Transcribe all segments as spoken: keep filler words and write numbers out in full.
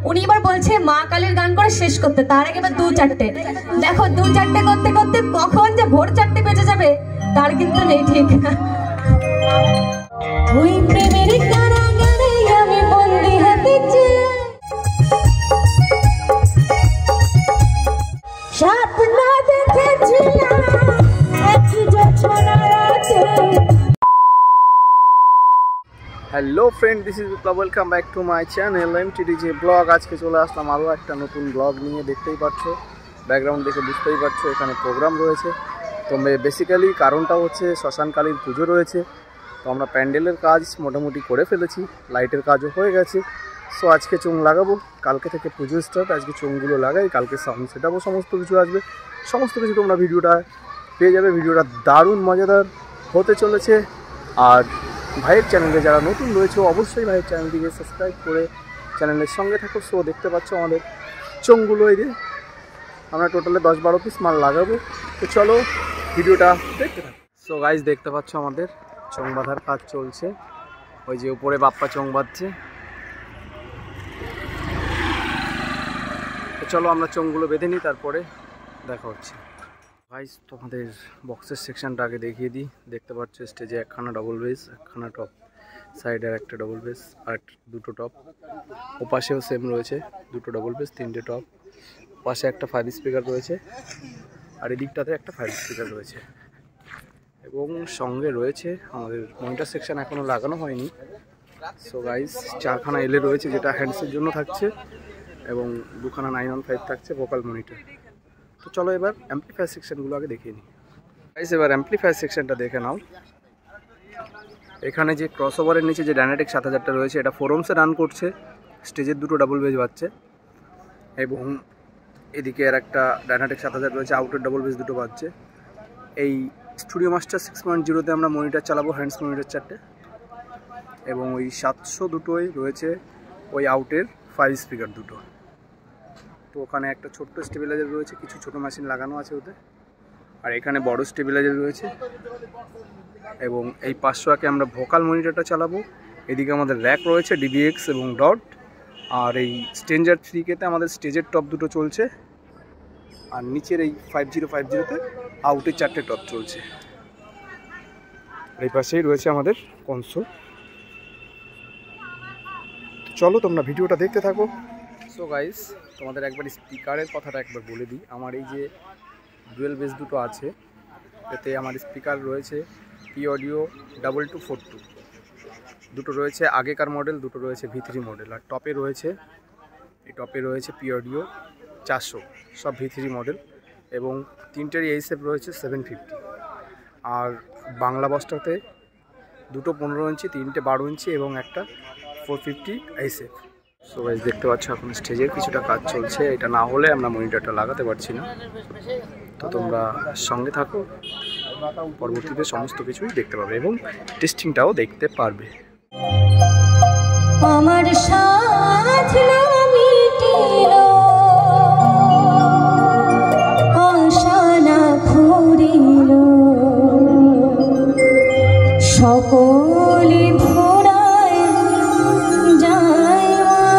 উনি এবার বলছে মা কালীর গান করে শেষ করতে, তার আগে এবার দু চারটে। দেখো দু চারটে করতে করতে কখন যে ভোর চারটে বেজে যাবে তার কিন্তু নেই ঠিক। ওই প্রেমের কারাগারে আমি বন্দি হতে চাই, স্বপ্ন দেখেছিলাম এক জোছনা রাতে। Hello friend, this is Biplab, welcome back to my channel MTDJ blog. আজকে চলে আসলাম আরও একটা নতুন ব্লগ নিয়ে। দেখতেই পাচ্ছ, ব্যাকগ্রাউন্ড দেখে বুঝতেই পারছো এখানে প্রোগ্রাম রয়েছে। তো বেসিক্যালি কারণটা হচ্ছে শ্মশানকালীর পুজো রয়েছে। তো আমরা প্যান্ডেলের কাজ মোটামুটি করে ফেলেছি, লাইটের কাজও হয়ে গেছে। সো আজকে চোঙ লাগাবো, কালকে থেকে পুজো স্টার্ট। আজকে চোঙগুলো লাগাই, কালকে সাউন্ড সেটআপও সমস্ত কিছু আসবে। সমস্ত কিছু তোমরা ভিডিওটা পেয়ে যাবে। ভিডিওটা দারুণ মজাদার হতে চলেছে। আর ভাইয়ের চ্যানেলে যারা নতুন রয়েছে অবশ্যই ভাইয়ের চ্যানেলটিকে সাবস্ক্রাইব করে চ্যানেলের সঙ্গে থাকো। সো দেখতে পাচ্ছ আমাদের চোঙগুলো, এই যে আমরা টোটালে দশ বারো পিস মাল লাগাবো। তো চলো ভিডিওটা দেখতে থাকো। সো গাইজ দেখতে পাচ্ছ আমাদের চোঙ বাঁধার কাজ চলছে। ওই যে উপরে বাপ্পা চোঙ বাঁধছে। তো চলো আমরা চোঙগুলো বেঁধে নিই, তারপরে দেখা হচ্ছে। গাইজ তোমাদের বক্সের সেকশনটা আগে দেখিয়ে দিই। দেখতে পাচ্ছ স্টেজে একখানা ডবল বেস, একখানা টপ, সাইডের একটা ডবল বেস আর দুটো টপ। ওপাশেও সেম রয়েছে, দুটো ডবল বেস, তিনটে টপ। পাশে একটা ফাইভ স্পিকার রয়েছে আর এদিকটাতে একটা ফাইভ স্পিকার রয়েছে। এবং সঙ্গে রয়েছে আমাদের মনিটর সেকশন, এখনও লাগানো হয়নি। সো গাইজ চারখানা এলে রয়েছে, যেটা হ্যান্ডসের জন্য থাকছে, এবং দুখানা নাইন ওয়ান ফাইভ থাকছে ভোকাল মনিটর। তো চলো এবার অ্যাম্পলিফায়ার সেকশনগুলো আগে দেখিয়ে নিই। গাইজ এবার অ্যাম্পলিফায়ার সেকশনটা দেখে নাও। এখানে যে ক্রস ওভারের নিচে যে ডাইনাটিক সাত হাজারটা রয়েছে, এটা ফোর ওহমসে রান করছে। স্টেজের দুটো ডাবল বেস বাজছে, এবং এদিকে আর একটা ডাইনাটিক সাত হাজার রয়েছে, আউটের ডাবল বেস দুটো বাজছে। এই স্টুডিও মাস্টার সিক্স পয়েন্ট জিরোতে আমরা মনিটর চালাবো, হ্যান্ডস মনিটর চারটে, এবং ওই সাতশো দুটোই রয়েছে ওই আউটের ফাইভ স্পিকার দুটো। তো ওখানে একটা ছোট্ট স্টেবিলাইজার রয়েছে, কিছু ছোটো মেশিন লাগানো আছে ওতে। আর এখানে বড় স্টেবিলাইজার রয়েছে, এবং এই পাঁচশো একে আমরা ভোকাল মনিটরটা চালাবো। এদিকে আমাদের র্যাক রয়েছে ডিবিএক্স এবং ডট। আর এই স্ট্রেঞ্জার থ্রি কেতে আমাদের স্টেজের টপ দুটো চলছে, আর নিচের এই ফাইভ জিরো ফাইভ জিরোতে আউটের চারটে টপ চলছে। এই পাশেই রয়েছে আমাদের কনসোল। চলো তোমরা ভিডিওটা দেখতে থাকো। সো গাইস তোমাদের একবার স্পিকারের কথাটা একবার বলে দিই। আমার এই যে ডুয়েল বেস দুটো আছে, এতে আমার স্পিকার রয়েছে P audio double two four two, দুটো রয়েছে আগেকার মডেল, দুটো রয়েছে ভি থ্রি মডেল। আর টপে রয়েছে, এই টপে রয়েছে পি অডিও চারশো, সব ভি থ্রি মডেল, এবং তিনটেরই এইসএফ রয়েছে সেভেন ফিফটি। আর বাংলা বস্টাতে দুটো পনেরো ইঞ্চি, তিনটে বারো ইঞ্চি, এবং একটা four fifty HF. So guys দেখতে পাচ্ছ এখন স্টেজের কিছুটা কাজ চলছে, এটা না হলে আমরা মনিটরটা লাগাতে পারছি না। তো তোমরা সঙ্গে থাকো, পরবর্তীতে সমস্ত কিছুই দেখতে পাবে এবং টেস্টিংটাও দেখতে পারবে। আমার সাথে মিটিল আশা না ফুরিল, সকলে ভোরায় যায়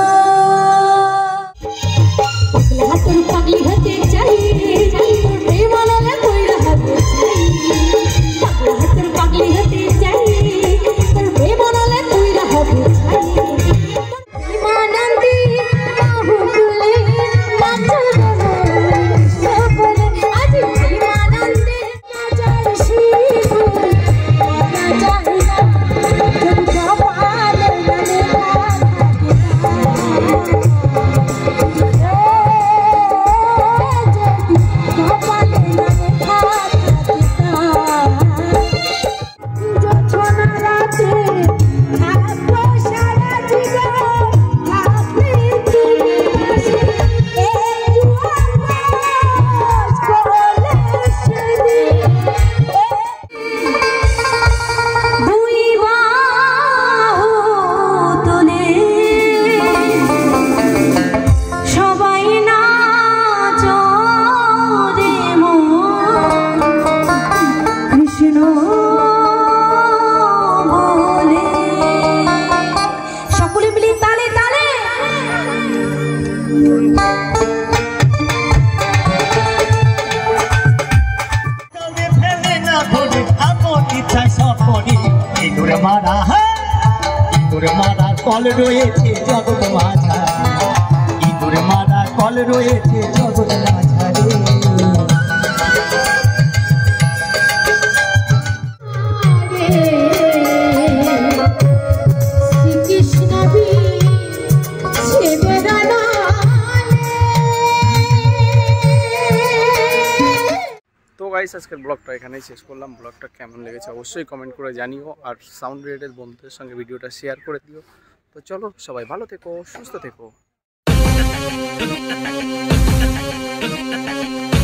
হাতের পাগলি হাতে চাই প্রেমালা কইরা হাতে চাই, হাতের পাগলি হাতে চাই প্রেমালা কইরা হাতে চাই। ইঁদুর মারা কল রয়েছে জগৎ মাঝারে, ইঁদুর মারা কল রয়েছে জগৎ মাঝারে। তো গাইস আজকের ব্লগটা এখানেই শেষ করলাম। ব্লগটা কেমন লেগেছে অবশ্যই কমেন্ট করে জানিও, আর সাউন্ড রিলেটেড বন্ধুদের সঙ্গে ভিডিওটা শেয়ার করে দিও। তো চলো সবাই ভালো থেকো, সুস্থ থেকো।